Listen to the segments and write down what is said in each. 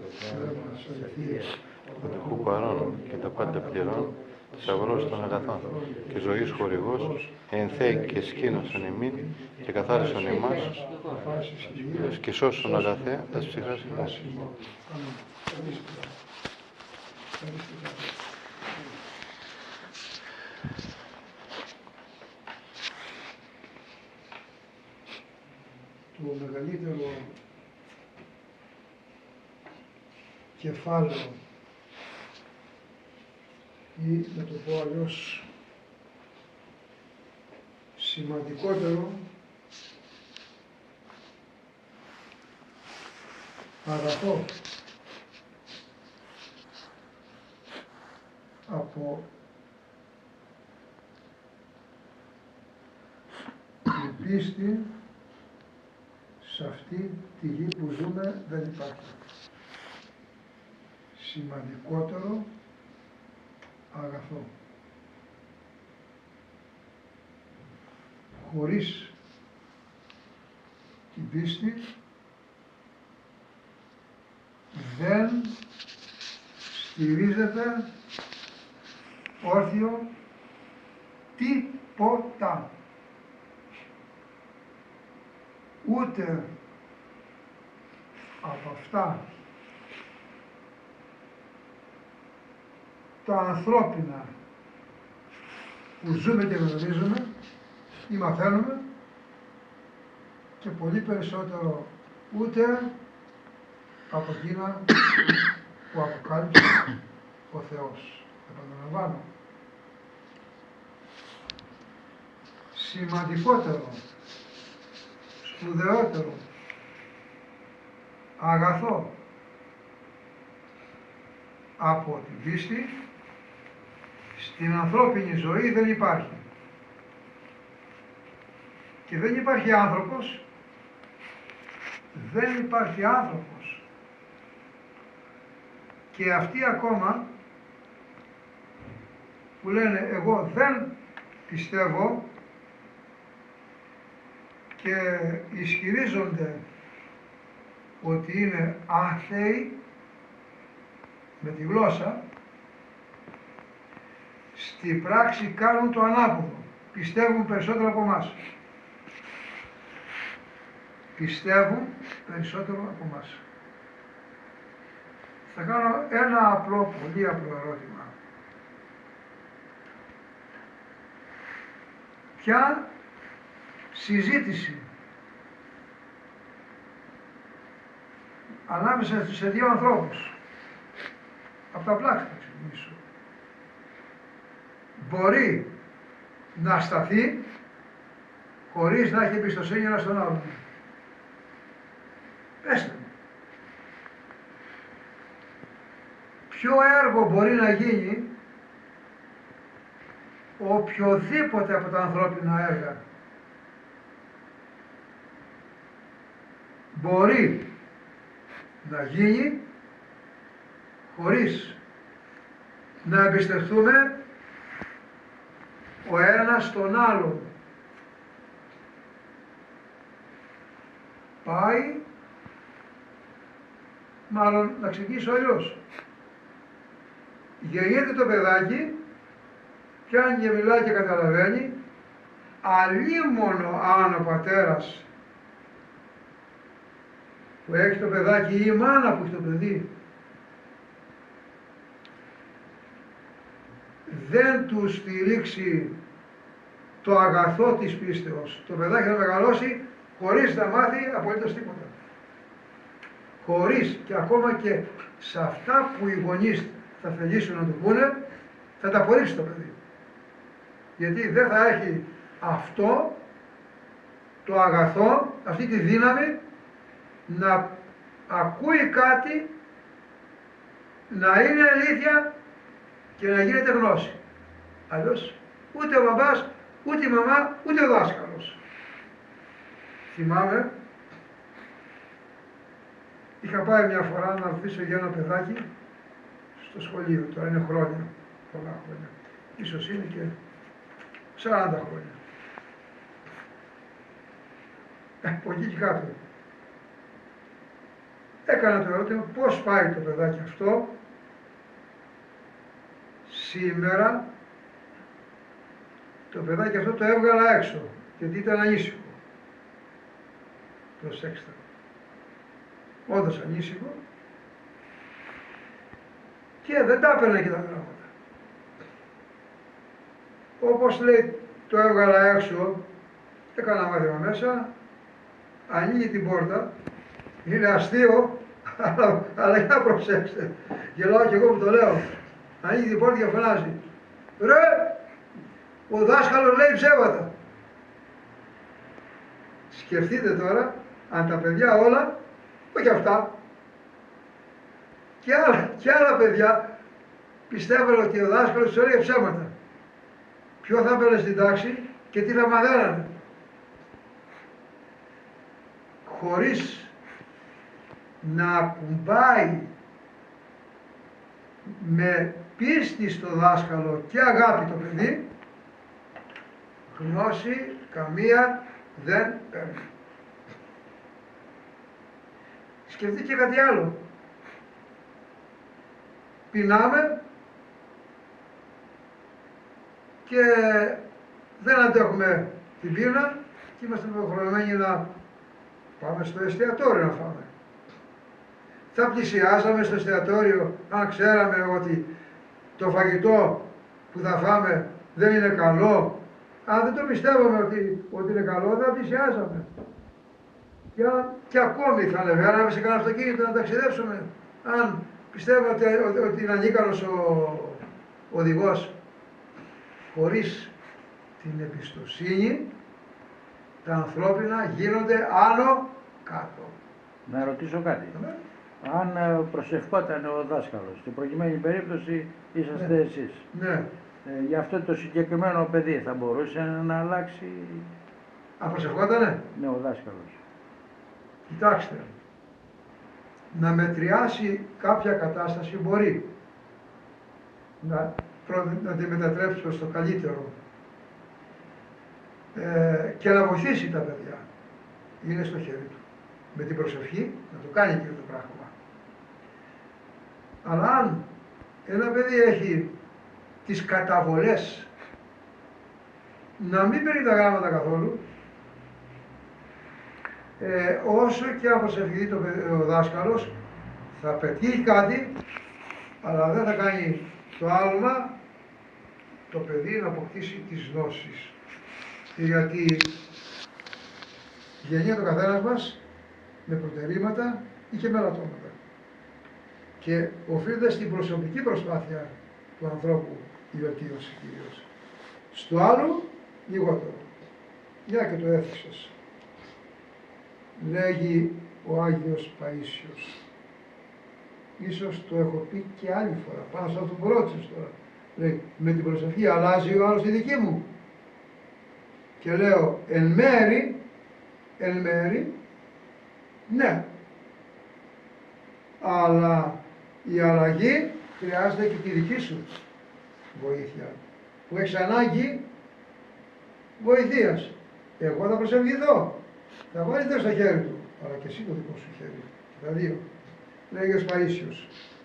του τυχού παρών και τα πάντα πληρών, θησαυρός των αγαθών και ζωής χορηγός, ενθέει και σκήνωσον ημίν και καθάρισον ημάς και σώσον αγαθέ τας ψυχάς ημάς. Το μεγαλύτερο κεφάλαιο ή να το πω αλλιώς σημαντικότερο αγαθό από την πίστη σε αυτή τη γη που ζούμε δεν υπάρχει. Σημαντικότερο αγαθό. Χωρίς την πίστη δεν στηρίζεται όρθιο τίποτα. Ούτε από αυτά τα ανθρώπινα που ζούμε και γνωρίζουμε ή μαθαίνουμε και πολύ περισσότερο ούτε από εκείνα που αποκάλυψε ο Θεός. Επαναλαμβάνω. Σημαντικότερο, σπουδαιότερο, αγαθό από την πίστη στην ανθρώπινη ζωή δεν υπάρχει. Και δεν υπάρχει άνθρωπος, δεν υπάρχει άνθρωπος. Και αυτοί ακόμα που λένε εγώ δεν πιστεύω και ισχυρίζονται ότι είναι άθεοι με τη γλώσσα, στη πράξη κάνουν το ανάποδο. Πιστεύουν περισσότερο από εμάς. Πιστεύουν περισσότερο από εμάς. Θα κάνω ένα απλό, πολύ απλό ερώτημα. Ποια συζήτηση ανάμεσα σε δύο ανθρώπους, από τα πλάκα θα ξεκινήσω, μπορεί να σταθεί χωρίς να έχει εμπιστοσύνη ένας στον άλλον? Πέστε μου. Ποιο έργο μπορεί να γίνει, οποιοδήποτε από τα ανθρώπινα έργα, μπορεί να γίνει χωρίς να εμπιστευτούμε ο ένας τον άλλον? Πάει, μάλλον να ξεκινήσω αλλιώς. Γεννιέται το παιδάκι, πιάνει και μιλάει και καταλαβαίνει, αλίμονο αν ο πατέρας που έχει το παιδάκι ή η μάνα που έχει το παιδί δεν του στηρίξει το αγαθό της πίστεως, το παιδάκι θα μεγαλώσει χωρίς να μάθει απολύτως τίποτα. Χωρίς, και ακόμα και σε αυτά που οι γονείς θα θελήσουν να του πούνε, θα τα απορρίψει το παιδί. Γιατί δεν θα έχει αυτό το αγαθό, αυτή τη δύναμη να ακούει κάτι, να είναι αλήθεια και να γίνεται γνώση. Αλλιώς ούτε ο μπαμπάς, ούτε η μαμά, ούτε ο δάσκαλος. Θυμάμαι, είχα πάει μια φορά να ρωτήσω για ένα παιδάκι στο σχολείο, τώρα είναι χρόνια, πολλά χρόνια. Ίσως είναι και 40 χρόνια. Από εκεί και κάτω. έκανα το ερώτημα πώς πάει το παιδάκι αυτό σήμερα. Το παιδάκι αυτό το έβγαλα έξω, γιατί ήταν ανήσυχο. Προσέξτε. Όντως ανήσυχο. Και δεν τα έπαιρνε και τα πράγματα. Όπως λέει, το έβγαλα έξω, έκανα μάθημα μέσα, ανοίγει την πόρτα, είναι αστείο, αλλά για να προσέξτε. Γελάω κι εγώ που το λέω. Ανοίγει την πόρτα και φωνάζει. Ρε, ο δάσκαλος λέει ψέματα. Σκεφτείτε τώρα, αν τα παιδιά όλα, όχι αυτά, και άλλα παιδιά πιστεύουν ότι ο δάσκαλος τους έλεγε ψέματα. Ποιο θα έμπαινε στην τάξη και τι θα μαθαίνανε. Χωρίς να ακουμπάει με πίστη στο δάσκαλο και αγάπη το παιδί, γνώση καμία δεν παίρνει. Σκεφτείτε και κάτι άλλο. Πεινάμε και δεν αντέχουμε την πείνα και είμαστε υποχρεωμένοι να πάμε στο εστιατόριο να φάμε. Θα πλησιάζαμε στο εστιατόριο αν ξέραμε ότι το φαγητό που θα φάμε δεν είναι καλό. Αν δεν το πιστεύαμε ότι είναι καλό, δεν θα πλησιάζαμε. Και ακόμη θα ανεβαίναμε σε κανένα αυτοκίνητο να ταξιδέψουμε. Αν πιστεύουμε ότι είναι ανίκανος ο οδηγός. Χωρίς την εμπιστοσύνη, τα ανθρώπινα γίνονται άνω κάτω. Να ρωτήσω κάτι. Αν προσευχόταν ο δάσκαλος, στην προκειμένη περίπτωση είσαστε εσείς. Ναι. Για αυτό το συγκεκριμένο παιδί θα μπορούσε να αλλάξει. Αν προσευχότανε. Ναι, ο δάσκαλος. Κοιτάξτε, να μετριάσει κάποια κατάσταση μπορεί. Να τη μετατρέψει προς το καλύτερο και να βοηθήσει τα παιδιά. Είναι στο χέρι του. Με την προσευχή να το κάνει και το πράγμα. Αλλά αν ένα παιδί έχει τις καταβολές να μην παίρνει τα γράμματα καθόλου, όσο και αν προσευχηθεί ο δάσκαλος, θα πετύχει κάτι, αλλά δεν θα κάνει το άλμα το παιδί να αποκτήσει τις γνώσεις. Γιατί γεννιέται ο καθένας μας με προτερήματα ή και με ελαττώματα. Και οφείλεται στην προσωπική προσπάθεια του ανθρώπου η βελτίωση κυρίως. Στο άλλο, λιγότερο. Για και το έθιξες. Λέγει ο Άγιος Παΐσιος. Ίσως το έχω πει και άλλη φορά, πάνω σε αυτό που ρώτησες τώρα. Λέει, με την προσευχή αλλάζει ο άλλος τη δική μου. Και λέω, εν μέρη, ναι. Αλλά η αλλαγή χρειάζεται και τη δική σου βοήθεια. Που έχεις ανάγκη βοηθείας. Εγώ θα προσευχηθώ. Θα βάλει το στο χέρι του, αλλά και εσύ το δικό σου χέρι. Τα δύο. Λέγει ο Παΐσιος.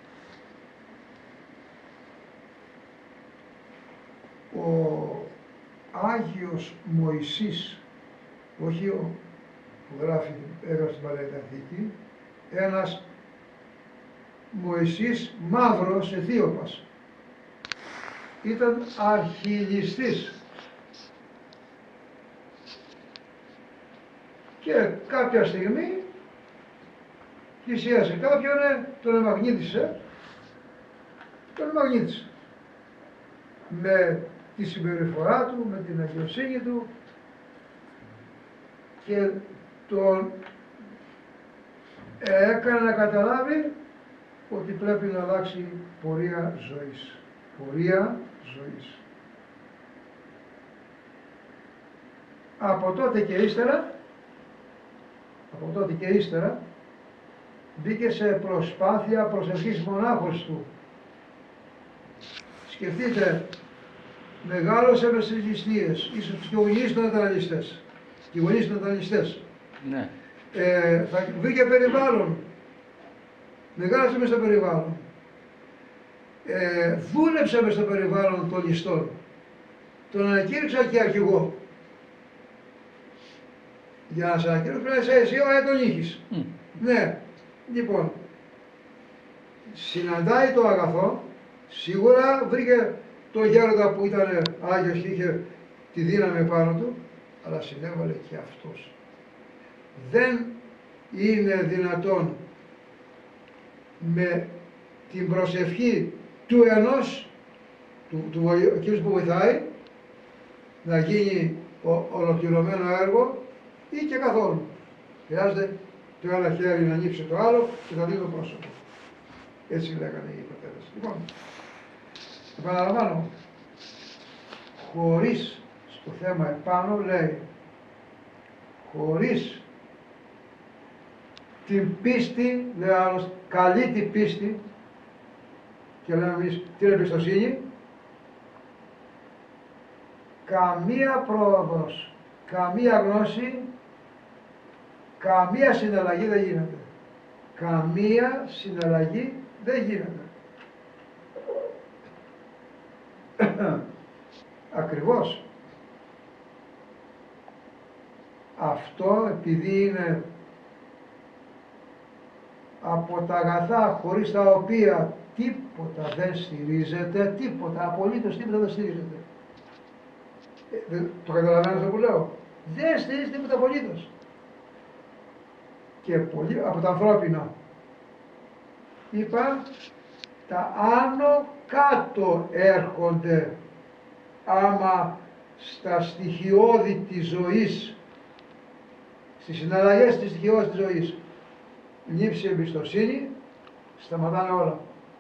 Ο Άγιος Μωυσής, όχι ο που έγραψε την Παλαιά Διαθήκη, ένας Μωυσής μαύρος Αιθίωπας. Ήταν αρχιλιστής. Και κάποια στιγμή θυσίασε κάποιον, τον εμαγνήτησε, με τη συμπεριφορά του, με την αγιοσύνη του και τον έκανε να καταλάβει ότι πρέπει να αλλάξει πορεία ζωής. Πορεία ζωής. Από τότε και ύστερα μπήκε σε προσπάθεια προσευχής μονάχος του. Σκεφτείτε, μεγάλωσε με στις ληστείες, ίσως και γονείς των αταλιστές. Οι γονείς των αταλιστές. Ναι. Θα βρήκε περιβάλλον μεγάλωσε μες στο περιβάλλον, δούλεψε μες στο περιβάλλον των ληστών, τον ανακήρυξα και αρχηγό. Για να σε ανακήρυξω πρέπει να είσαι εσύ τον ήχης. Ναι, λοιπόν, συναντάει το αγαθό, σίγουρα βρήκε το γέροντα που ήταν Άγιος και είχε τη δύναμη πάνω του, αλλά συνέβαλε και αυτός. Δεν είναι δυνατόν με την προσευχή του ενός, εκείνος που βοηθάει, να γίνει ολοκληρωμένο έργο ή και καθόλου. Χρειάζεται το ένα χέρι να ανοίξει το άλλο και να δει το πρόσωπο. Έτσι λέγανε οι πατέρες. Λοιπόν, επαναλαμβάνω, χωρίς, στο θέμα επάνω λέει, χωρίς την πίστη, λέει άλλος, καλή την πίστη, και λέμε εμείς την εμπιστοσύνη, καμία πρόοδος, καμία γνώση, καμία συναλλαγή δεν γίνεται. Καμία συναλλαγή δεν γίνεται. Ακριβώς. Αυτό επειδή είναι από τα αγαθά χωρίς τα οποία τίποτα δεν στηρίζεται, τίποτα, απολύτως τίποτα δεν στηρίζεται. Το καταλαβαίνω αυτό που λέω. Δεν στηρίζεται τίποτα απολύτως. Και πολύ από τα ανθρώπινα. Είπα, τα άνω κάτω έρχονται άμα στα στοιχειώδη της ζωής, στις συναλλαγές της στοιχειώδης της ζωής, λείψει εμπιστοσύνη, σταματάνε όλα.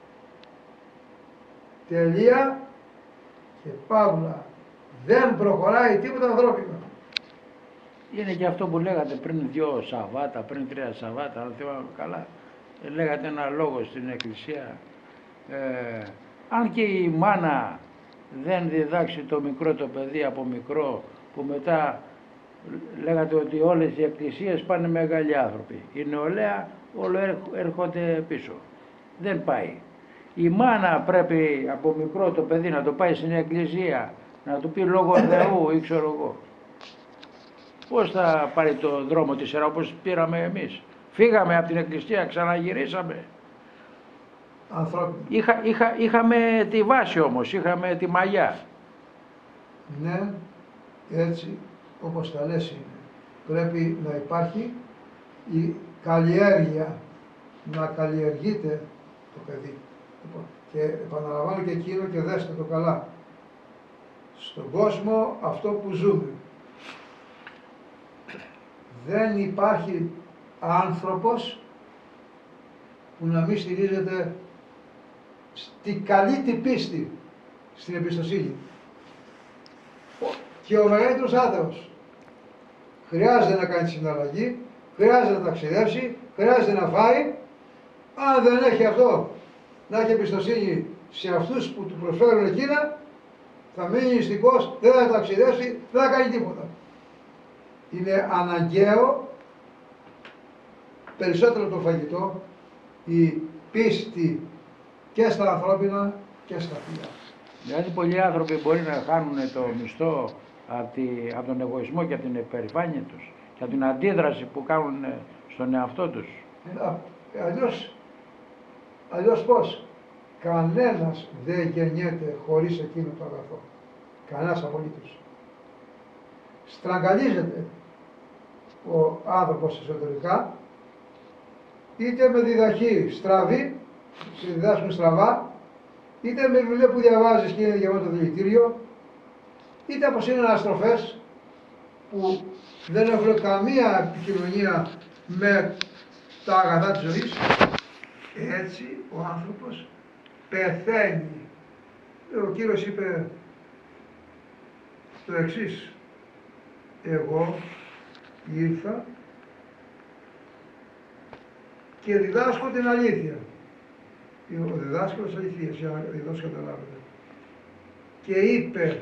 Τελεία και παύλα. Δεν προχωράει τίποτα ανθρώπινο. Είναι και αυτό που λέγατε πριν 2 Σαββάτα, πριν 3 Σαββάτα, αν θυμάμαι καλά. Λέγατε ένα λόγο στην Εκκλησία. Αν και η μάνα δεν διδάξει το μικρό το παιδί από μικρό, που μετά λέγατε ότι όλες οι εκκλησίες πάνε μεγάλοι άνθρωποι. Η νεολαία όλο έρχονται πίσω. Δεν πάει. Η μάνα πρέπει από μικρό το παιδί να το πάει στην εκκλησία, να του πει λόγω Θεού ή ξέρω εγώ. Πώς θα πάρει το δρόμο της σειρά όπως πήραμε εμείς. Φύγαμε από την εκκλησία, ξαναγυρίσαμε. Είχαμε τη βάση όμως, είχαμε τη μαγιά. Ναι, έτσι όπως τα λες είναι. Πρέπει να υπάρχει η καλλιέργεια, να καλλιεργείται το παιδί. Και επαναλαμβάνω και εκείνο και δέστε το καλά. Στον κόσμο αυτό που ζούμε, δεν υπάρχει άνθρωπος που να μην στηρίζεται στη καλή την πίστη, στην εμπιστοσύνη. Και ο μεγαλύτερος άθεος χρειάζεται να κάνει συναλλαγή, χρειάζεται να ταξιδέψει, χρειάζεται να φάει. Αν δεν έχει αυτό, να έχει εμπιστοσύνη σε αυτούς που του προσφέρουν εκείνα, θα μείνει νηστικός, δεν θα ταξιδέψει, δεν θα κάνει τίποτα. Είναι αναγκαίο, περισσότερο το φαγητό, η πίστη και στα ανθρώπινα και στα θεία. Δηλαδή πολλοί άνθρωποι μπορεί να χάνουν το μισθό από τον εγωισμό και την υπερηφάνεια τους και από την αντίδραση που κάνουν στον εαυτό τους. Αλλιώς πώς. Κανένας δεν γεννιέται χωρίς εκείνο το αγαθό. Κανένας απολύτως. Στραγγαλίζεται ο άνθρωπος εσωτερικά, είτε με διδαχή στραβή, σε διδάσκουν στραβά, είτε με βιβλία που διαβάζεις και είναι γεμάτο δηλητήριο, είτε από σύνολα αναστροφές που δεν έχουν καμία επικοινωνία με τα αγαθά της ζωής. Έτσι ο άνθρωπος πεθαίνει. Ο Κύριος είπε το εξής: εγώ ήρθα και διδάσκω την αλήθεια. Ο διδάσκαλος αληθείας, για να καταλάβετε. Και είπε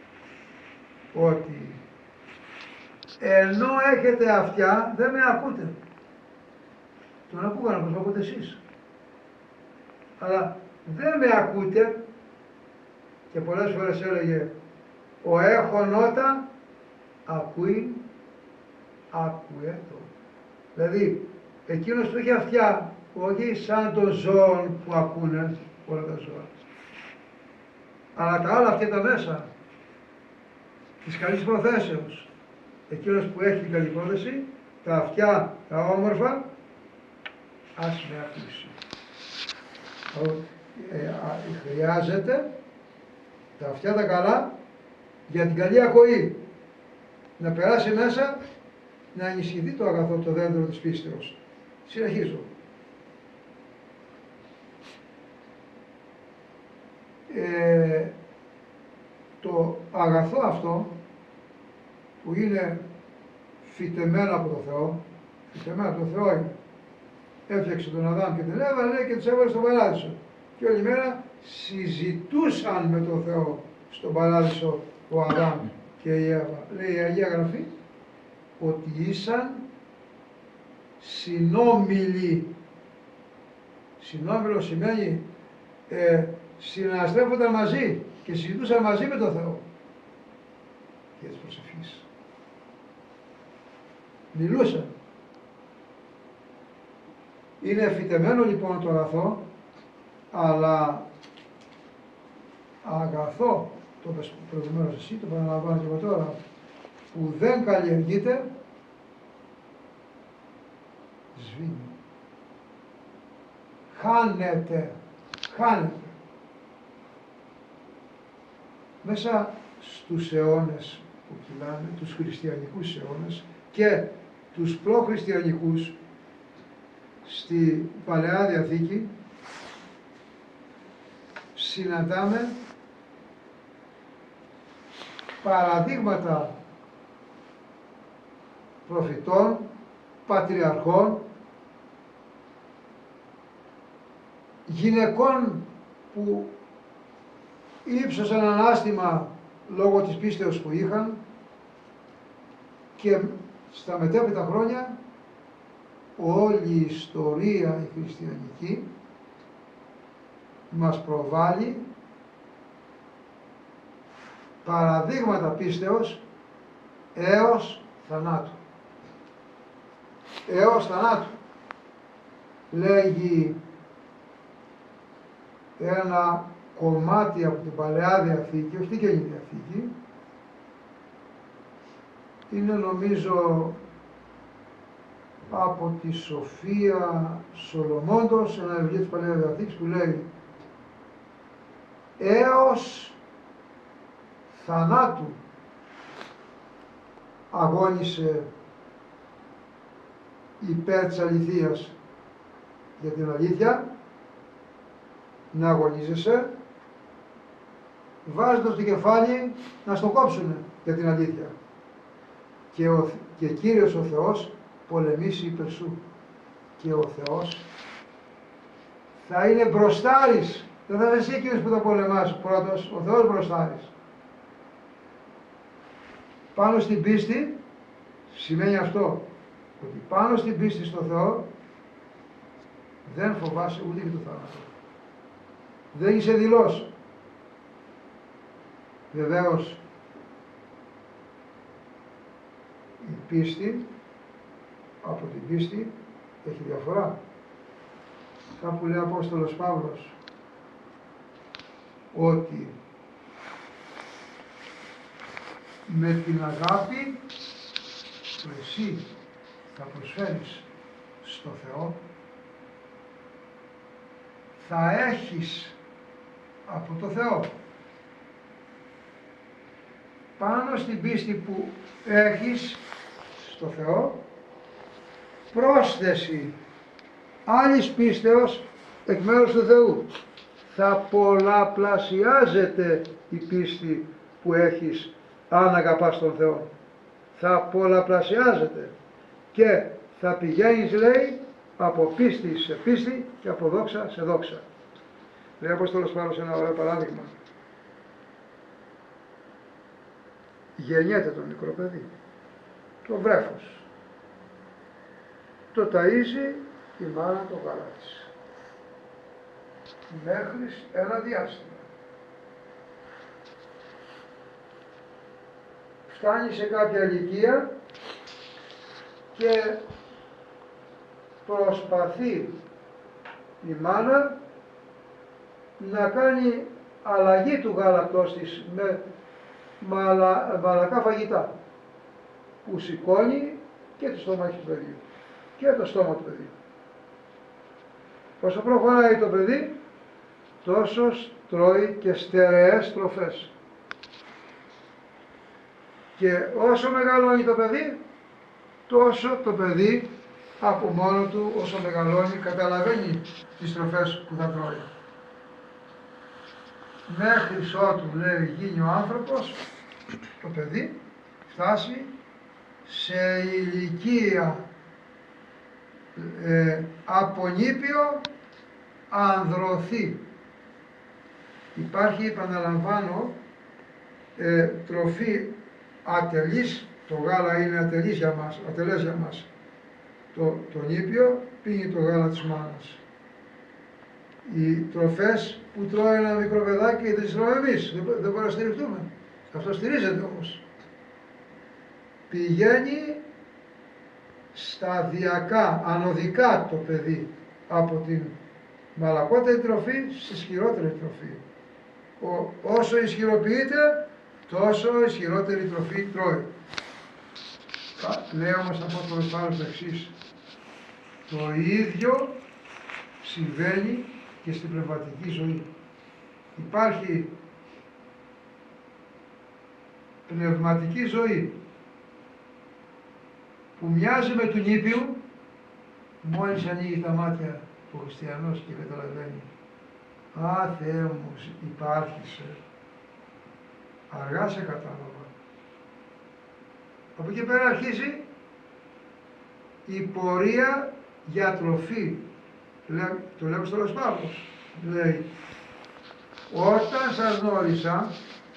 ότι ενώ έχετε αυτιά δεν με ακούτε. Τον ακούγανε όπως ακούτε εσείς. αλλά δεν με ακούτε, και πολλές φορές έλεγε ο έχων ότα ακούει, άκουε το. Δηλαδή εκείνος που είχε αυτιά, όχι σαν των ζώων που ακούνε όλα τα ζώα, αλλά τα άλλα αυτιά τα μέσα της καλής προθέσεως. Εκείνος που έχει την καλή πρόθεση, τα αυτιά τα όμορφα, ας με ακούσει. Χρειάζεται τα αυτιά τα καλά για την καλή ακοή, να περάσει μέσα, να ενισχυθεί το αγαθό, το δέντρο της πίστεως. Συνεχίζω. Το αγαθό αυτό που είναι φυτεμένο από το Θεό, φυτεμένο από το Θεό είναι, έφτιαξε τον Αδάμ και την Εύα, λέει, και τους έβαλε στον παράδεισο. Και όλη μέρα συζητούσαν με τον Θεό στον παράδεισο ο Αδάμ και η Εύα. Λέει η Αγία Γραφή ότι ήσαν συνόμιλοι. Συνόμιλο σημαίνει συναστρέφονταν μαζί και συζητούσαν μαζί με τον Θεό. Και της προσευχής. Μιλούσαν. Είναι φυτεμένο λοιπόν το αγαθό, αλλά αγαθό, το είπες προηγουμένως εσύ, το παραλαμβάνω και εγώ τώρα, που δεν καλλιεργείται, σβήνει. Χάνεται. Μέσα στους αιώνες που κυλάνε, τους χριστιανικούς αιώνες και τους προχριστιανικούς στη Παλαιά Διαθήκη, συναντάμε παραδείγματα προφητών, πατριαρχών, γυναικών που ύψωσαν ανάστημα λόγω της πίστεως που είχαν, και στα μετέπειτα χρόνια όλη η ιστορία η χριστιανική μας προβάλλει παραδείγματα πίστεως έως θανάτου. Έως θανάτου. Λέγει ένα κομμάτι από την Παλαιά Διαθήκη, όχι την Καινή Διαθήκη, είναι νομίζω από τη Σοφία Σολομώντος, ένα βιβλίο της Παλαιάς Διαθήκης που λέει έως θανάτου αγώνισε υπέρ της αληθείας. Για την αλήθεια να αγωνίζεσαι βάζοντας το κεφάλι να στο κόψουνε για την αλήθεια. Και Κύριος ο Θεός πολεμήσει υπέρ σου. Και ο Θεός θα είναι μπροστάρης. Δεν θα είσαι εσύ εκείνος που θα πολεμάς πρώτος, ο Θεός μπροστάρης. Πάνω στην πίστη σημαίνει αυτό, ότι πάνω στην πίστη στο Θεό δεν φοβάσαι ούτε και το θάνατο. Δεν είσαι δειλός. Βεβαίως η πίστη από την πίστη έχει διαφορά. Κάπου λέει ο Απόστολος Παύλος ότι με την αγάπη που εσύ θα προσφέρεις στο Θεό θα έχεις από το Θεό πάνω στην πίστη που έχεις στο Θεό πρόσθεση άλλης πίστεως εκ μέρους του Θεού. Θα πολλαπλασιάζεται η πίστη που έχεις αν αγαπάς τον Θεό. Θα πολλαπλασιάζεται και θα πηγαίνεις, λέει, από πίστη σε πίστη και από δόξα σε δόξα. Λέει ο Απόστολος Παύλος ένα ωραίο παράδειγμα. Γεννιέται το μικρό παιδί, το βρέφος. Το ταΐζει η μάνα το γάλα της. μέχρι ένα διάστημα. Φτάνει σε κάποια ηλικία και προσπαθεί η μάνα να κάνει αλλαγή του γάλακτός της με μαλακά φαγητά που σηκώνει και το στομάχι του παιδιού και το στόμα του παιδιού. Όσο προχωράει το παιδί, τόσο τρώει και στερεές τροφές. Και όσο μεγαλώνει το παιδί, τόσο το παιδί από μόνο του, όσο μεγαλώνει, καταλαβαίνει τις τροφές που θα τρώει. Μέχρι ότου, λέει, γίνει ο άνθρωπος, το παιδί, φτάσει σε ηλικία απονήπιο ανδρωθεί. Υπάρχει, επαναλαμβάνω, τροφή ατελής, το γάλα είναι ατελής για μας, ατελές για μας. Το νήπιο πίνει το γάλα της μάνας. Οι τροφές που τρώει ένα μικρό παιδάκι δεν τις τρώμε εμείς, δεν μπορούμε να στηριχτούμε. Αυτό στηρίζεται όμως. Πηγαίνει σταδιακά, ανωδικά το παιδί από την μαλακότερη τροφή στη ισχυρότερη τροφή. Όσο ισχυροποιείται, τόσο ισχυρότερη τροφή τρώει. Λέει όμως θα πω το εξής. Το ίδιο συμβαίνει και στην πνευματική ζωή. Υπάρχει πνευματική ζωή που μοιάζει με του νήπιου, μόλις ανοίγει τα μάτια ο χριστιανός και καταλαβαίνει, «Α, Θεέ μου, υπάρχεις, αργά σε κατάλαβα». Από εκεί πέρα αρχίζει η πορεία για τροφή. Το λέμε στο Παύλος. Λέει, όταν σας γνώρισα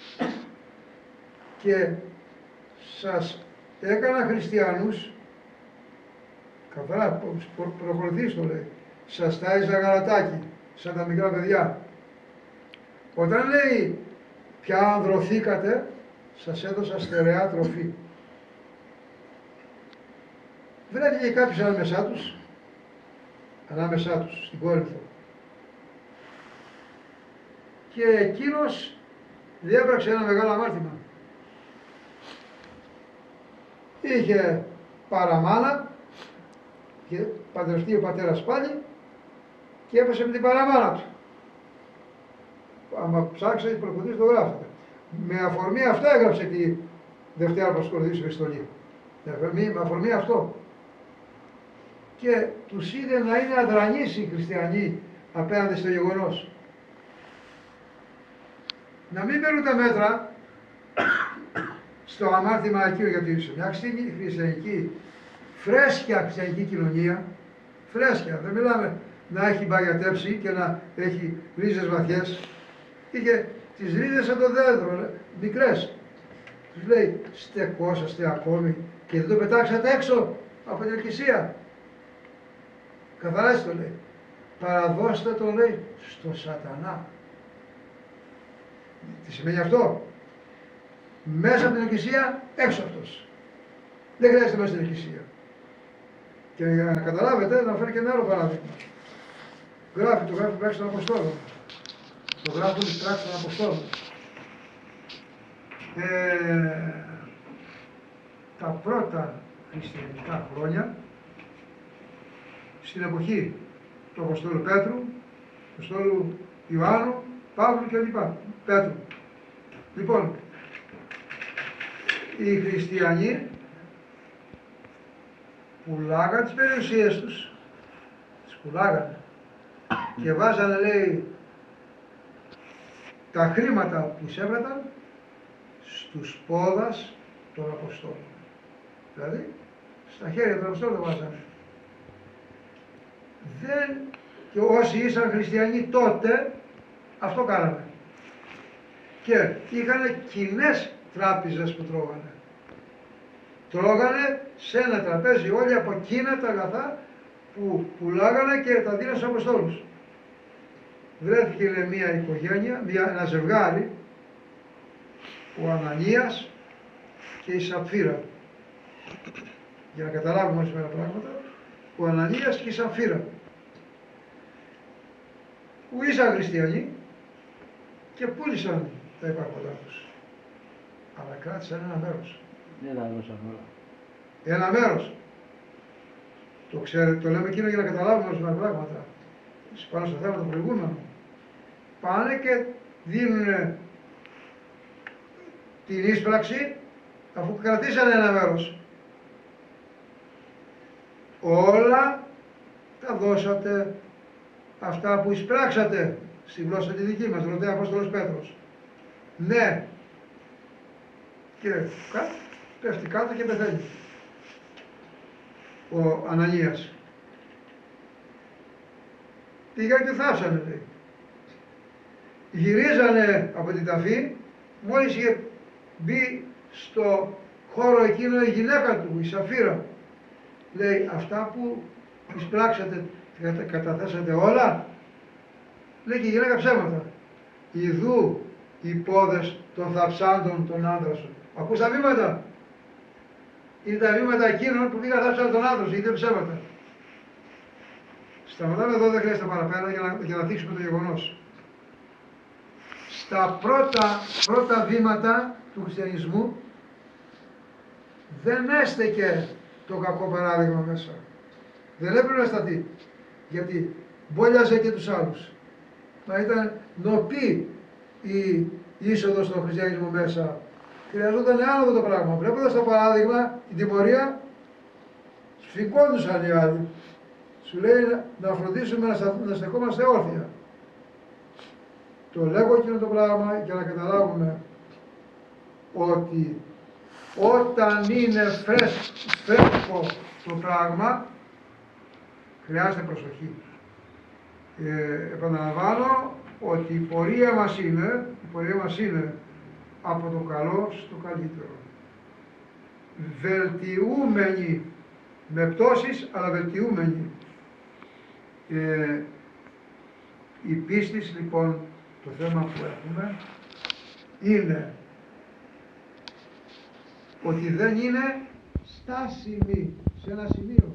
και σας έκανα χριστιανούς, καθαρά προχωρηθείς το λέει, σας τάιζα γαλατάκι, σαν τα μικρά παιδιά. Όταν λέει, πια ανδρωθήκατε, σας έδωσα στερεά τροφή. Βρέθηκε κάποιος ανάμεσά τους, στην Κόρινθο. Και εκείνος διέπραξε ένα μεγάλο αμάρτημα. Είχε παραμάνα, και παντρευτεί ο πατέρας πάλι, και έπεσε με την παραμάνα του. Άμα ψάξετε, προκοντήσει το γράφετε. Με αφορμή αυτό έγραψε τη Δευτέρα προς Κορινθίους επιστολή. Με αφορμή αυτό. Και τους είδε να είναι αδρανείς οι χριστιανοί απέναντι στο γεγονός. Να μην παίρνουν τα μέτρα στο αμάρτημα εκεί, γιατί σε μια χριστιανική, φρέσκια χριστιανική κοινωνία, φρέσκια, δεν μιλάμε να έχει μπαγιατέψει και να έχει ρίζες βαθιές, είχε τις ρίζες σαν το δέντρο, μικρές. Τους λέει, στεκόσαστε ακόμη και δεν το πετάξατε έξω από την εκκλησία. Καθαρά έτσι το λέει. Παραδώστε το, λέει, στο σατανά. Τι σημαίνει αυτό? Μέσα από την εκκλησία, έξω αυτός. Δεν χρειάζεται μέσα στην εκκλησία. Και για να καταλάβετε, να φέρει και ένα άλλο παράδειγμα. Το γράφει μέσα των Αποστόλων. Το γράφουν τις πράξεις των Αποστόλων. Τα πρώτα χριστιανικά χρόνια, στην εποχή του Αποστόλου Πέτρου, του Αποστόλου Ιωάννου, Παύλου κλπ. Πέτρου. Λοιπόν, οι χριστιανοί πουλάγαν τις περιουσίες τους, τις πουλάγανε και βάζανε, λέει, τα χρήματα που εισέβρεταν στους πόδας των Αποστόλων. Δηλαδή, στα χέρια των Αποστόλων βάζανε. Και όσοι ήσαν χριστιανοί τότε, αυτό κάνανε. Και είχαν κοινές τράπεζες που τρώγανε. Τρώγανε σε ένα τραπέζι όλοι από εκείνα τα αγαθά που πουλάγανε και τα δίνανε στους Αποστόλους. βρέθηκε λέει, μια οικογένεια, ένα ζευγάρι, ο Ανανίας και η Σαπφύρα. Για να καταλάβουμε ορισμένα πράγματα, ο Ανανίας και η Σαπφύρα, που ήσαν χριστιανοί και πούλησαν τα υπάρχοντά τους. Αλλά κράτησαν ένα μέρος. Δεν τα δώσαν όλα. Ένα μέρος. Το ξέρετε, το λέμε εκείνο για να καταλάβουμε ορισμένα πράγματα. Πάνω στο θέμα το προηγούμενο. Πάνε και δίνουν την ίσπραξη αφού κρατήσανε ένα μέρος. Όλα τα δώσατε αυτά που εισπράξατε στη γλώσσα τη δική μας, ρωτάει ο Απόστολος Πέτρος. Ναι. Και πέφτει κάτω και πεθαίνει ο Ανανίας. Πήγαν και θάψανε, λέει. Γυρίζανε από την ταφή, μόλις είχε μπει στο χώρο εκείνο η γυναίκα του, η Σαφύρα. Λέει, αυτά που εισπράξατε, καταθέσατε όλα. Λέει και η γυναίκα ψέματα. Ιδού οι πόδες των θαψάντων των άντρα σου. Ακούς τα βήματα. Είναι τα βήματα εκείνων που πήγαν θάψαν τον άντρα σου, γιατί ψέματα. Σταματάμε εδώ, δεν χρειάζεται παραπέρα για να δείξουμε το γεγονός. Στα πρώτα βήματα του χριστιανισμού δεν έστεκε το κακό παράδειγμα μέσα. Δεν έπρεπε να σταθεί. Γιατί μπόλιαζε και τους άλλους. Να ήταν νοπή η είσοδος στον χριστιανισμό μέσα. Χρειαζόταν άνοδο το πράγμα. Βλέποντας το παράδειγμα, την τιμωρία, σφιγγόντουσαν οι άλλοι. Σου λέει να φροντίσουμε να στεκόμαστε όρθια. Το λέγω εκείνο το πράγμα για να καταλάβουμε ότι όταν είναι φρέσκο το πράγμα, χρειάζεται προσοχή. Επαναλαμβάνω ότι η πορεία μας είναι από το καλό στο καλύτερο. Βελτιούμενοι, με πτώσεις, αλλά βελτιούμενοι. Η πίστη, λοιπόν, το θέμα που έχουμε, είναι ότι δεν είναι στάσιμη σε ένα σημείο.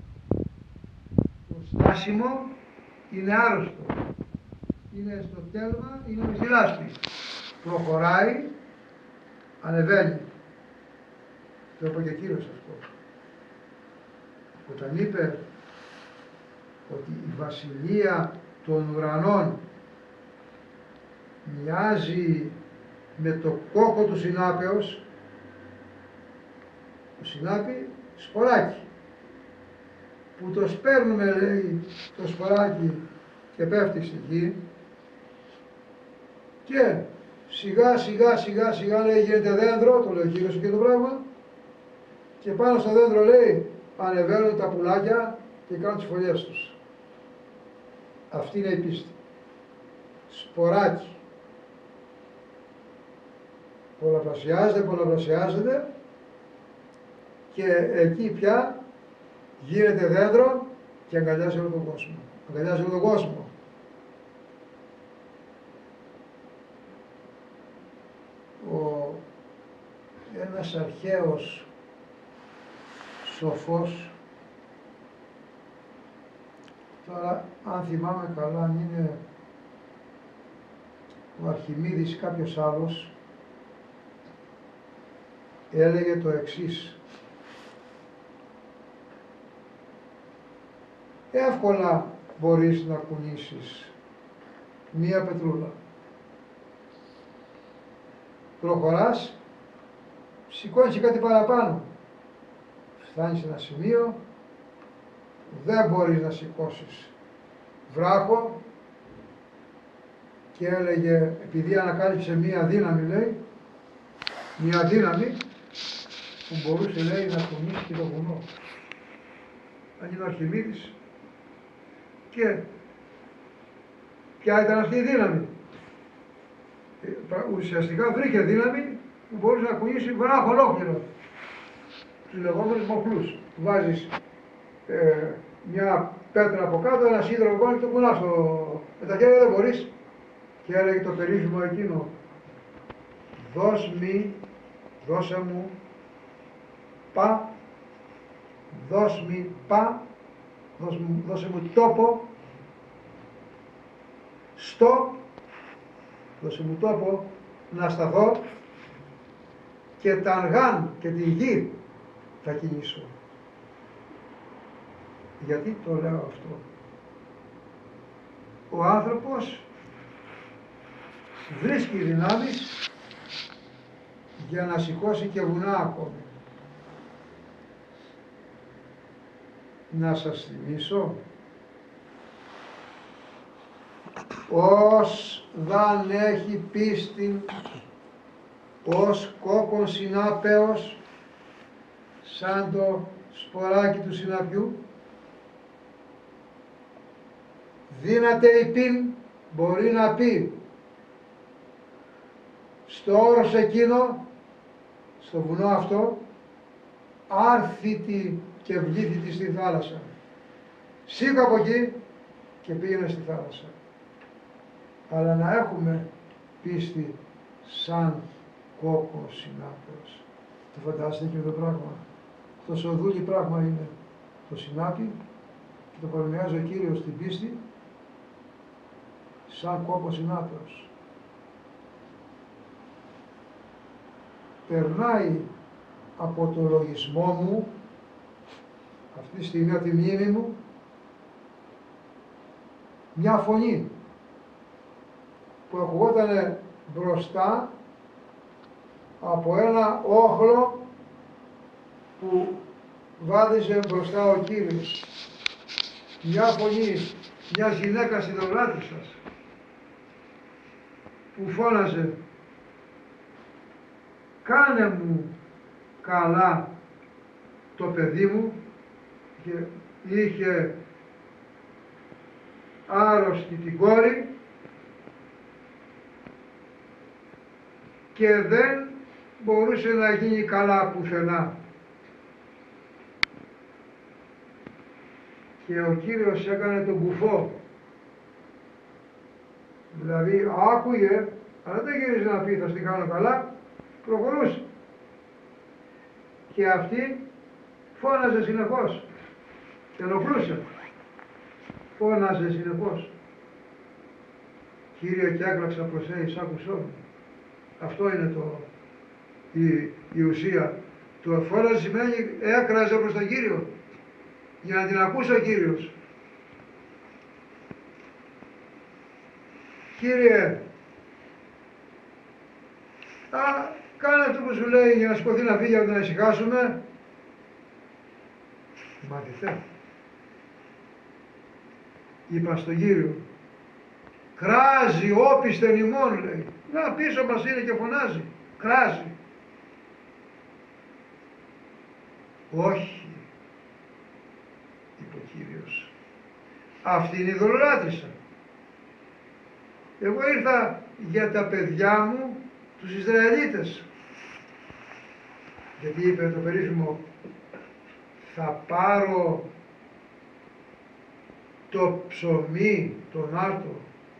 Το στάσιμο είναι άρρωστο. Είναι στο τέλμα, είναι μισηλάστη. Προχωράει, ανεβαίνει. Το είπε και ο Κύριος αυτό. Όταν είπε ότι η βασιλεία των ουρανών μοιάζει με το κόκκο του συνάπεως, το συνάπη σποράκι, που το σπέρνουμε, λέει, το σποράκι και πέφτει στη γη και σιγά λέει γίνεται δέντρο, το λέει ο Κύριος και το πράγμα, και πάνω στο δέντρο, λέει, ανεβαίνουν τα πουλάκια και κάνουν τις φωλιές τους. Αυτή είναι η πίστη. Σποράκι. Πολλαπλασιάζεται και εκεί πια γίνεται δέντρο και αγκαλιάζει όλο τον κόσμο. Αγκαλιάζει όλο τον κόσμο. Ένας αρχαίος σοφός, τώρα αν θυμάμαι καλά, αν είναι ο Αρχιμίδης ή κάποιος άλλος, έλεγε το εξής: εύκολα μπορείς να κουνήσεις μία πετρούλα. Προχωράς, σηκώνεις κάτι παραπάνω. Φτάνεις σε ένα σημείο, δεν μπορείς να σηκώσεις βράχο και έλεγε, επειδή ανακάλυψε μία δύναμη, λέει, μία δύναμη που μπορούσε, λέει, να κουνήσει και το βουνό. Αν είναι ο Αρχιμίδης. Και ποια ήταν αυτή η δύναμη? Ουσιαστικά βρήκε δύναμη που μπορούσε να κουνήσει βράχο ολόκληρο. Τους λεγόμενους μοχλούς. Βάζεις μια πέτρα από κάτω, ένα σίδερο κόνη και το κουνάς με τα χέρια δεν μπορείς. Και έλεγε το περίφημο εκείνο, δώσε μου, πα, δώσε μου τόπο, δώσε μου τόπο να σταθώ και τα αργάν και τη γη θα κινήσω. Γιατί το λέω αυτό? Ο άνθρωπος βρίσκει δυνάμεις για να σηκώσει και βουνά ακόμη. Να σας θυμίσω, ως δεν έχει πίστη, ως κόκκον συνάπεος, σαν το σποράκι του συναπιού, δύναται υπήν, μπορεί να πει, στο όρος εκείνο, στο βουνό αυτό, άρθητη και βλήθητη στη θάλασσα. Σήκω από εκεί και πήγαινε στη θάλασσα. Αλλά να έχουμε πίστη σαν κόκκο συνάπεος. Το φαντάζεστε και το πράγμα. Το σοδούλι πράγμα είναι το συνάπι και το παρομοιάζει ο Κύριος στην πίστη σαν κόκκο συνάπεος. Περνάει από το λογισμό μου αυτή τη στιγμή από τη μνήμη μου μια φωνή που ακουγόταν μπροστά από ένα όχλο που βάδιζε μπροστά ο Κύριος. Μια φωνή, μια γυναίκα συνοδράτισσας που φώναζε, κάνε μου καλά το παιδί μου, και είχε άρρωστη την κόρη και δεν μπορούσε να γίνει καλά πουθενά. Και ο Κύριος έκανε τον κουφό. Δηλαδή άκουγε, αλλά δεν γύριζε να πει θα στην κάνω καλά, προχωρούσε. Και αυτή φώναζε συνεχώς, ενοχλούσε, φώναζε συνεχώς. Κύριε, και έκλαξα προς εις, άκουσό μου. Αυτό είναι η ουσία. Το φώναζε σημαίνει έκραζε προς τον Κύριο, για να την ακούσει ο Κύριος. Κύριε, κάνε αυτό που σου λέει για να σηκωθεί να φύγει, να ησυχάσουμε. Μαθητέ, είπα στον Κύριο, κράζει όπισθεν ημών, λέει. Να, πίσω μας είναι και φωνάζει, κράζει. Όχι, είπε ο Κύριος, αυτή είναι η δολολάτρησα. Εγώ ήρθα για τα παιδιά μου, τους Ισραηλίτες. Γιατί είπε το περίφημο, θα πάρω το ψωμί, τον άρτο,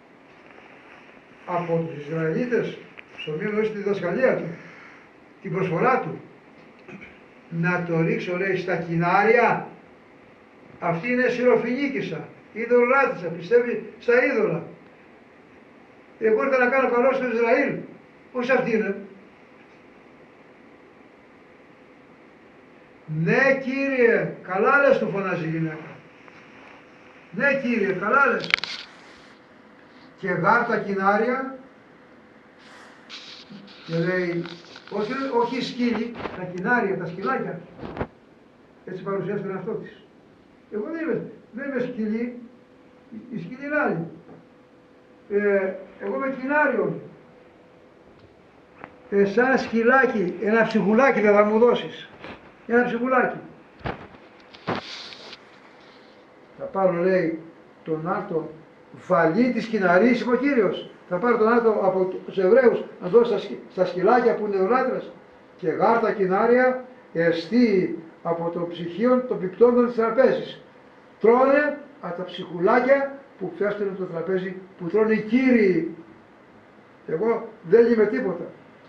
από τους Ισραηλίτες, ψωμί εννοεί τη διδασκαλία του, την προσφορά του, να το ρίξω, λέει, στα κοινάρια. Αυτή είναι σιροφινίκισσα, ειδωλολάτρησα, πιστεύει στα είδωλα. Εγώ ήρθα να κάνω καλό στο Ισραήλ, όχι αυτή είναι. Ναι, Κύριε, καλά λες, του φωνάζει η γυναίκα. Ναι, Κύριε, καλά λες. Και γάρτα κοινάρια και λέει, όχι οι σκύλοι, τα κοινάρια, τα σκυλάκια. Έτσι παρουσιάζει τον εαυτό της. Εγώ δεν είμαι σκυλή, η σκυλή είναι άλλη. Εγώ είμαι κοινάριο. Σαν σκυλάκι, ένα ψυχουλάκι δεν θα μου δώσεις. Ένα ψυχουλάκι. Θα πάρω, λέει, τον άρτο βαλί της κοιναρής, είπε ο Κύριος. Θα πάρω τον άρτο από τους Εβραίους να δώσω στα σκυλάκια που είναι δολάτρες, και γάρτα κοινάρια εστί από το ψυχείο των πιπτόντων της τραπέζης. Τρώνε από τα ψυχουλάκια που φτιάχνουν το τραπέζι, που τρώνε οι κύριοι. Εγώ δεν είμαι τίποτα.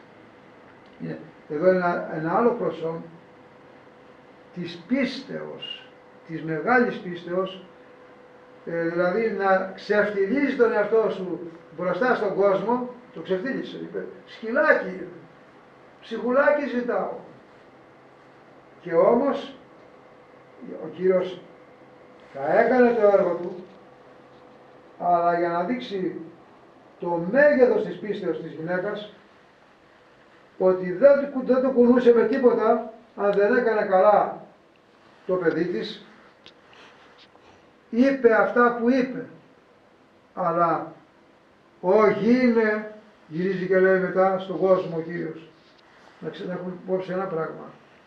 Εδώ ένα άλλο προσόν της πίστεως, της μεγάλης πίστεως, δηλαδή να ξεφτιλίζεις τον εαυτό σου μπροστά στον κόσμο, το ξεφτίλισε, είπε, σκυλάκι, ψυχουλάκι ζητάω. Και όμως ο Κύριος θα έκανε το έργο του, αλλά για να δείξει το μέγεθος της πίστεως της γυναίκας, ότι δεν το κουνούσε με τίποτα αν δεν έκανε καλά το παιδί της, είπε αυτά που είπε, αλλά όχι είναι, γυρίζει και λέει μετά στον κόσμο ο Κύριος. Να έχουμε υπόψη ένα πράγμα.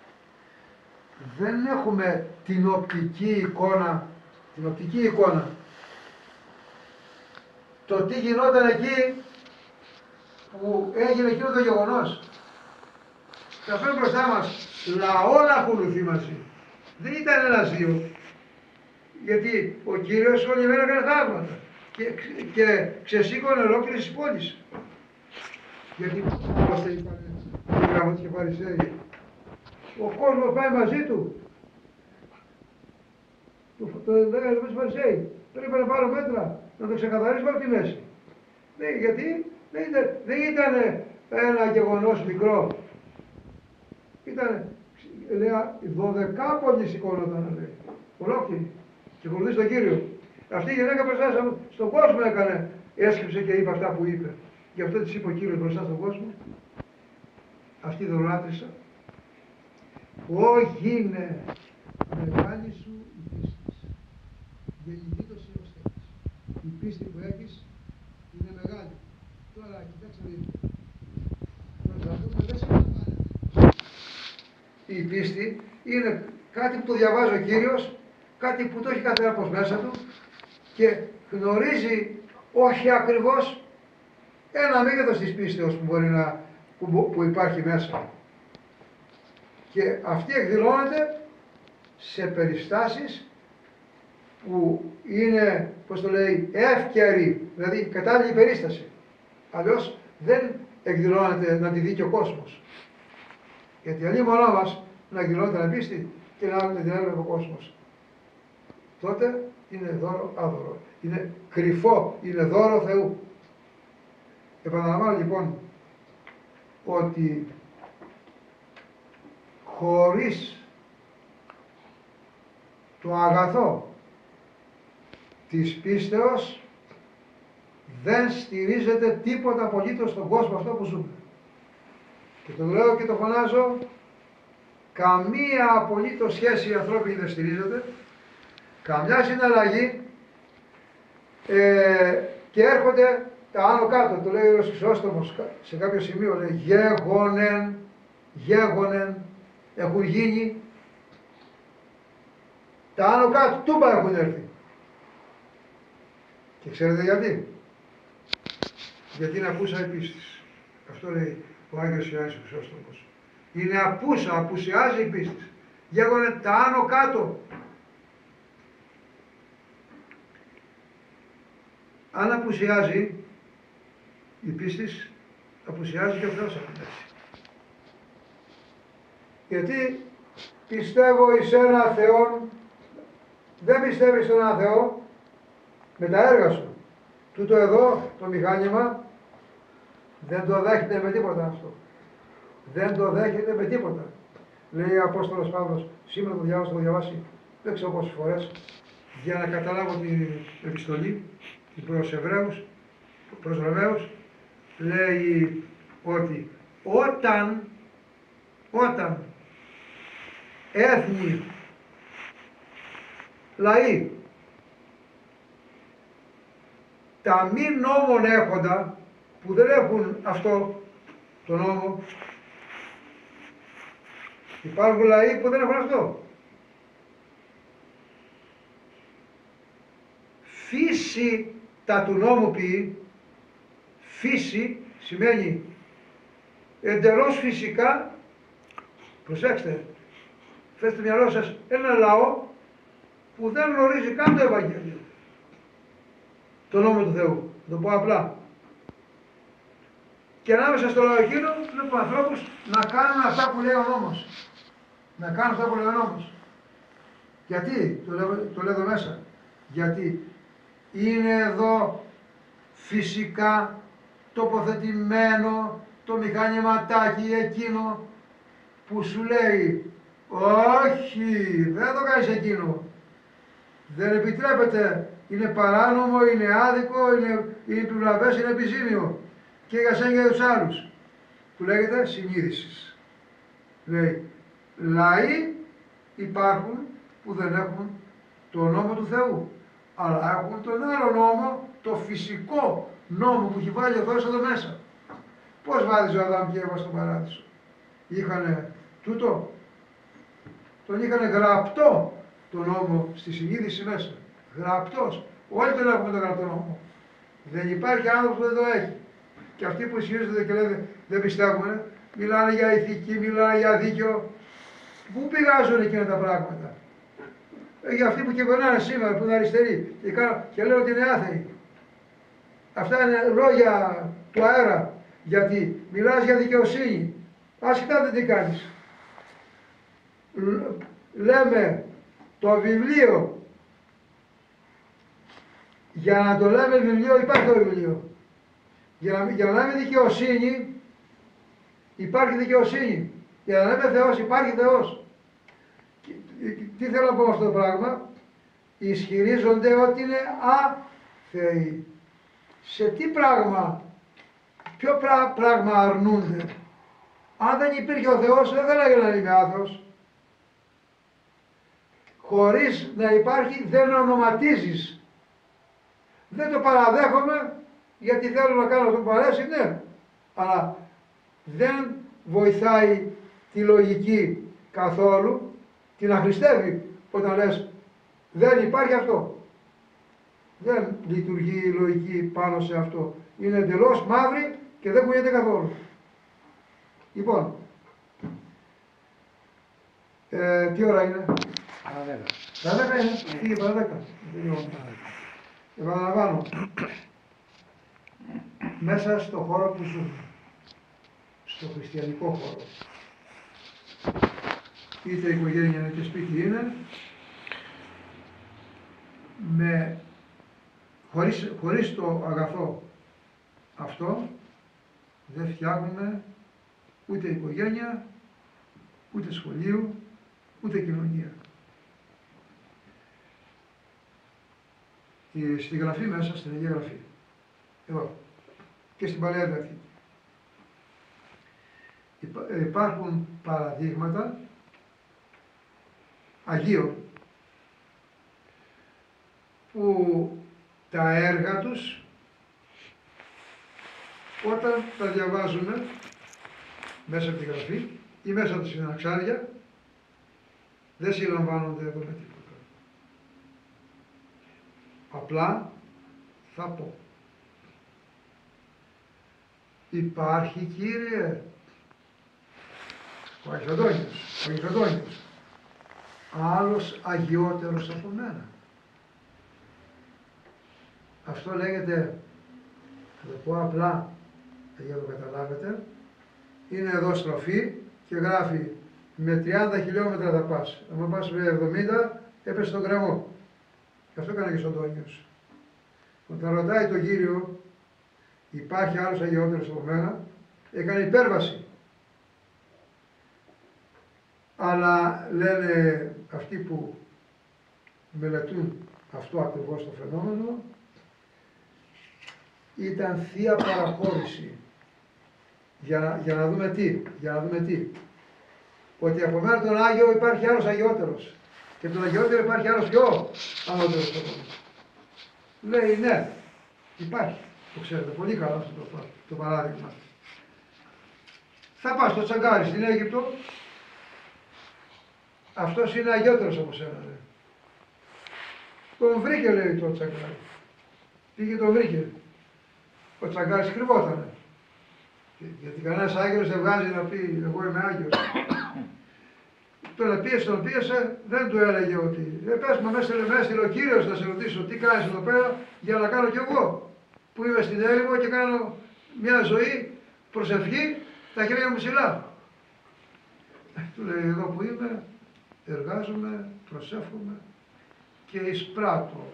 Δεν έχουμε την οπτική εικόνα, το τι γινόταν εκεί που έγινε εκείνο το γεγονός. Και αυτό είναι μπροστά μας, λαό να ακολουθεί μαζί. Δεν ήταν ένας-δύο. Γιατί ο Κύριος όλη μέρα έκανε θαύματα και ξεσήκωνε ολόκληρες τις πόλεις. Γιατί πώς θα είπανε οι γραμματείς και φαρισαίοι, ο κόσμος πάει μαζί του. Το λέγανε οι φαρισαίοι, πρέπει να πάρω μέτρα, να το ξεκαθαρίσουμε από τη μέση. Γιατί δεν ήταν ένα γεγονός μικρό. Ήταν, λέει, 12 πόλη σηκώνονταν, λέει, ολόκληρη, και ακολουθεί τον Κύριο. Αυτή η γυναίκα μπροστά στον κόσμο έκανε, έσκυψε και είπε αυτά που είπε. Γι' αυτό της είπε ο Κύριος μπροστά στον κόσμο, αυτή η δολάτρισα, όχι είναι μεγάλη σου η πίστη. Γεννηθήτως έως θέλεις. Η πίστη που έχεις είναι μεγάλη. Τώρα κοιτάξτε δείτε. Δεν σε παραπάνεται. Η πίστη είναι κάτι που το διαβάζει ο Κύριος, κάτι που το έχει κάθε από μέσα του και γνωρίζει, όχι ακριβώς, ένα μέγεθος της πίστεως που μπορεί που υπάρχει μέσα. Και αυτή εκδηλώνεται σε περιστάσεις που είναι, πώς το λέει, εύκαιρη, δηλαδή κατάλληλη περίσταση. Αλλιώς δεν εκδηλώνεται να τη δει και ο κόσμος. Γιατί αλλή μονό μας να εκδηλώνεται να πίστη και να την έβλεπε ο κόσμος. Τότε είναι δώρο άδωρο. Είναι κρυφό, είναι δώρο Θεού. Επαναλαμβάνω λοιπόν ότι χωρίς το αγαθό της πίστεως δεν στηρίζεται τίποτα απολύτως στον κόσμο αυτό που ζούμε. Και το λέω και το φωνάζω, καμία απολύτως σχέση ανθρώπινη δεν στηρίζεται, καμιά συναλλαγή και έρχονται τα άνω κάτω, το λέει ο Χρυσόστομος σε κάποιο σημείο, λέει γέγονεν, έχουν γίνει, τα άνω κάτω, τούμπα έχουν έρθει. Και ξέρετε γιατί? Γιατί είναι απούσα η πίστης. Αυτό λέει ο Άγιος Ιωάννης ο Χρυσόστομος. Είναι απούσα, απουσιάζει η πίστης. Γέγονεν τα άνω κάτω. Αν απουσιάζει η πίστης, απουσιάζει και ο Θεός από μέσα. Γιατί πιστεύω εις ένα Θεό, δεν πιστεύεις στον ένα Θεό με τα έργα σου. Τούτο εδώ το μηχάνημα δεν το δέχεται με τίποτα αυτό. Δεν το δέχεται με τίποτα. Λέει ο Απόστολος Παύλος, σήμερα το διάβασα, το διαβάσει, δεν ξέρω πόσες φορές, για να καταλάβω την επιστολή, προς Εβραίους, προς Ρωμαίους, λέει ότι όταν έθνη, λαοί, τα μη νόμων έχοντα, που δεν έχουν αυτό το νόμο, υπάρχουν λαοί που δεν έχουν αυτό. Φύση τα του νόμου ποιεί, φύση σημαίνει εντελώς φυσικά, προσέξτε, φέρτε στο μυαλό σας ένα λαό που δεν γνωρίζει καν το Ευαγγέλιο. τον νόμο του Θεού. Θα το πω απλά. Και ανάμεσα στο λαό εκείνο βλέπουμε ανθρώπους να κάνουν αυτά που λέει ο νόμος. Να κάνουν αυτά που λέει ο νόμος. Γιατί, το λέω εδώ μέσα. Γιατί είναι εδώ φυσικά τοποθετημένο το μηχανηματάκι εκείνο που σου λέει όχι, δεν το κάνεις εκείνο. Δεν επιτρέπεται, είναι παράνομο, είναι άδικο, είναι επιβλαβές, είναι επιζήμιο. Και για σένα και για τους άλλους. Που λέγεται συνείδησης. Λέει, λαοί υπάρχουν που δεν έχουν τον νόμο του Θεού. Αλλά έχουν τον άλλο νόμο, το φυσικό νόμο που έχει βάλει ο Θεός εδώ μέσα. Πώς βάδιζε ο Αδάμ και Εύα στον παράδεισο. Είχανε τούτο. Τον είχανε γραπτό τον νόμο στη συνείδηση μέσα. Γραπτός. Όλοι τον έχουμε τον γραπτό νόμο. Δεν υπάρχει άνθρωπος που δεν το έχει. Και αυτοί που ισχυρίζονται και λένε δεν πιστεύουν, μιλάνε για ηθική, μιλάνε για δίκαιο. Πού πηγάζουν εκείνα τα πράγματα. Για αυτοί που κυβερνάνε σήμερα, που είναι αριστεροί και λένε ότι είναι άθεοι. Αυτά είναι λόγια του αέρα. Γιατί μιλάς για δικαιοσύνη. Άσχετα δεν τι κάνεις. Λέμε το βιβλίο. Για να το λέμε βιβλίο υπάρχει το βιβλίο. Για να λέμε δικαιοσύνη υπάρχει δικαιοσύνη. Για να λέμε Θεός υπάρχει Θεός. Τι θέλω να πω με αυτό το πράγμα. Ισχυρίζονται ότι είναι άθεοι. Σε τι πράγμα, ποιο πράγμα αρνούνται. Αν δεν υπήρχε ο Θεός δεν θα λέγανε να είμαι άθεος. Χωρίς να υπάρχει δεν ονοματίζεις. Δεν το παραδέχομαι γιατί θέλω να κάνω αυτό που μου αρέσει, ναι. Αλλά δεν βοηθάει τη λογική καθόλου, την αχρηστεύει όταν λες δεν υπάρχει αυτό. Δεν λειτουργεί η λογική πάνω σε αυτό. Είναι εντελώς μαύρη και δεν κουνιέται καθόλου. Λοιπόν, τι ώρα είναι? Τα 10 είναι, φύγε παρά 10. Επαναλαμβάνω, μέσα στο χώρο που ζούμε, στο χριστιανικό χώρο, είτε η οικογένεια είτε σπίτι είναι, χωρίς το αγαθό αυτό, δεν φτιάχνουμε ούτε οικογένεια, ούτε σχολείο, ούτε κοινωνία. Στη Γραφή μέσα, στην Αγία Γραφή, εδώ, και στην Παλαιά Διαθήκη, υπάρχουν παραδείγματα Αγίων που τα έργα τους όταν τα διαβάζουμε μέσα από τη Γραφή ή μέσα από τη συναξάρια δεν συλλαμβάνονται εδώ με τίποτα. Απλά θα πω. Υπάρχει, Κύριε, ο Άγιος Αντώνιος, άλλος αγιότερος από μένα. Αυτό λέγεται, θα το πω απλά, για να το καταλάβετε, είναι εδώ στροφή και γράφει με 30 χιλιόμετρα θα πας. Αν πας με 70, έπεσε στον κρεμό. Και αυτό έκανε και στον Αντώνιος. Όταν ρωτάει τον Κύριο, υπάρχει άλλος αγιότερος από μένα, έκανε υπέρβαση. Αλλά λένε αυτοί που μελετούν αυτό ακριβώς το φαινόμενο, ήταν θεία παραχώρηση. Για να δούμε τι. Ότι από μένα τον Άγιο υπάρχει άλλος αγιότερος. Και τον αγιότερο υπάρχει άλλος πιο ανώτερος από μένα. Λέει ναι, υπάρχει. Το ξέρετε πολύ καλά αυτό το παράδειγμα. Θα πας στο Τσαγκάρι στην Αίγυπτο, αυτός είναι αγιότερος από σένα. Λέει. Τον βρήκε, λέει, το Τσαγκάρι. Πήγε τον βρήκε. Ο Τσαγκάρης κρυβότανε. Γιατί κανένας Άγιος δεν βγάζει να πει εγώ είμαι Άγιος. τον πίεσε, δεν του έλεγε ότι πες μου, με έστειλε ο Κύριος να σε ρωτήσω τι κάνεις εδώ πέρα για να κάνω κι εγώ που είμαι στην έρημο και κάνω μια ζωή προσευχή, τα χέρια μου ψηλά. Του λέει, εδώ που είμαι, εργάζομαι, προσεύχομαι και εισπράττω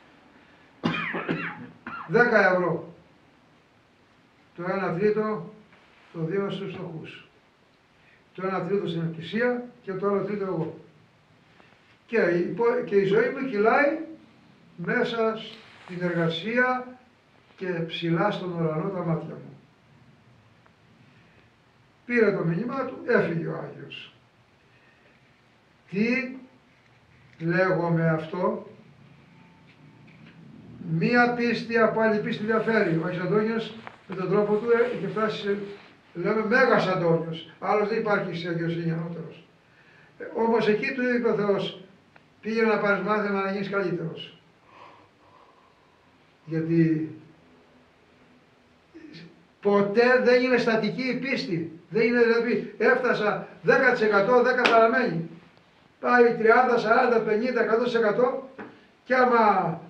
10 ευρώ. Το 1 τρίτο το δίνω στους φτωχούς. Το 1 τρίτο στην εκκλησία και το άλλο τρίτο εγώ. Και η ζωή μου κυλάει μέσα στην εργασία και ψηλά στον ουρανό τα μάτια μου. Πήρε το μήνυμά του, έφυγε ο Άγιος. Τι λέγω με αυτό? Μία πίστη από άλλη πίστη διαφέρει. Ο Άγιος Αντώνιος με τον τρόπο του είχε φτάσει, λέμε, Μέγας Αντώνιος. Άλλος δεν υπάρχει σε αγιοσύνη ανώτερος. Όμως εκεί του είπε ο Θεός, πήγαινε να πάρεις μάθημα να γίνεις καλύτερος. Γιατί ποτέ δεν είναι στατική η πίστη. Δεν είναι δηλαδή, έφτασα 10%, 10 παραμένει. Πάει 30, 40, 50, 100% και άμα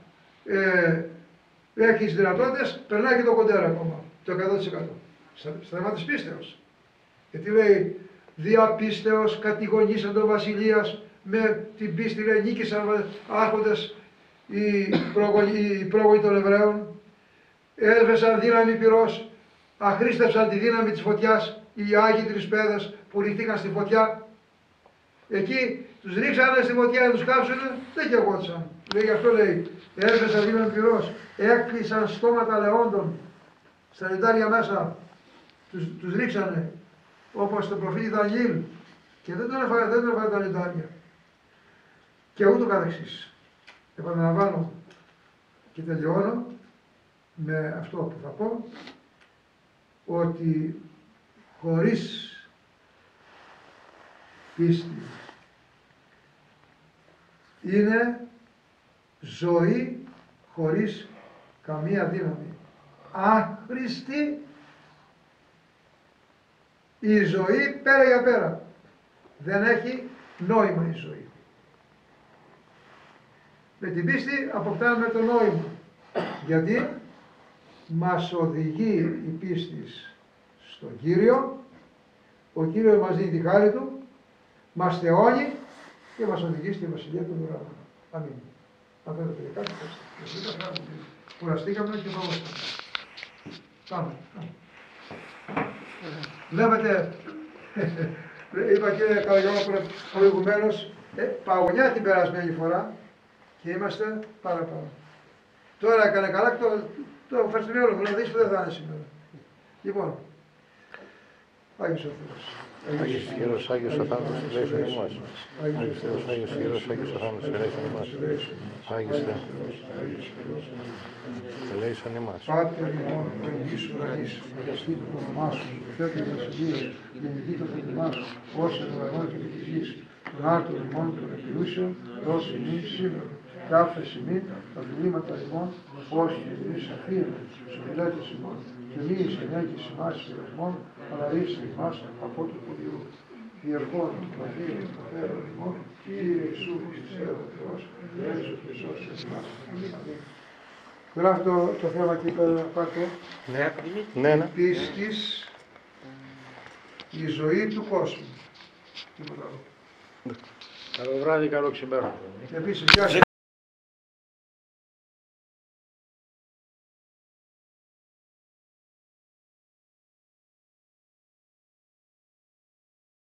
έχεις δυνατότητες, περνάει και το κοντέρα ακόμα, το 100%. Στα θέμα της πίστεως. Γιατί λέει, δια πίστεως κατηγονήσαν τον βασιλείας, με την πίστη λέει νίκησαν άρχοντες οι πρόγονοι των Εβραίων, έσβεσαν δύναμη πυρός, αχρήστευσαν τη δύναμη της φωτιάς, οι Άγιοι Τρισπέδες που ρηχθήκαν στη φωτιά. Εκεί τους ρίξανε στη φωτιά να τους κάψουνε, δεν καιγόντουσαν. Λέει, γι' αυτό λέει, έσβεσαν δύναμη πυρός, έκλεισαν στόματα λεόντων στα λιτάρια μέσα, τους ρίξανε, όπως τον προφήτη Δανιήλ, και δεν τον έφαγε τα λιτάρια. Και ούτω καθεξής. Επαναλαμβάνω και τελειώνω με αυτό που θα πω, ότι χωρίς πίστη είναι ζωή χωρίς καμία δύναμη. Άχρηστη η ζωή πέρα για πέρα. Δεν έχει νόημα η ζωή. Με την πίστη αποκτάμε το νόημα. Γιατί μας οδηγεί η πίστη στον Κύριο, ο Κύριος μας δίνει τη χάρη Του, μας θεώνει και μας οδηγεί στη Βασιλεία του Ουρανού. Αμήν. Αν θέλετε και κάτι, κουραστήκαμε και πάμε. Πάμε. Βλέπετε, είπα κύριε Καλαγιώνα προηγουμένως, παγωνιά την περασμένη φορά και είμαστε παραπάνω. Τώρα έκανε καλά και το φεστιβάλ μου, να δεις που δεν θα είναι σήμερα. Λοιπόν, Άγιος ο Θεός. Άγιος Ιερός, Άγιος ο Θάνατος, ελέησον ημάς. Άγιος Θεός, Άγιος Ιερός, Άγιος ο Θάνατος, ελέησον ημάς. Άγιος Θεός, ελέησον ημάς. Πάτερ ημών, ευλογής ουρανής, αγιαστήτω το όνομά σου, φέρτε τα συγγύες, γεννηθήτω το όνομά σου, ως εν ουρανό και επί της γης, των άρτων ημών των επιλούσεων, δώσει ημίν σήμερα. Κάθε σημείο τα διλήμματα ημών, ως και εμείς αφήνουμε στους ομιλέτες ημών, και μη εις ενέγγις ημάς ημών, αλλά ρίξε ημάς από του Κυρίου. Διερχόν, Πατήρ, Πατέρων ημών, Κύριε Ιησού Χριστέ ο Θεός, Ιησού και σώσσε ημάς. Γράφει το θέμα εκεί πέρα να πάρτε. Ναι. Πίστης, η ζωή του κόσμου. Τίποτα άλλο. Καλό βράδυ, καλό ξημέρωμα. Επίσης, γεια σας.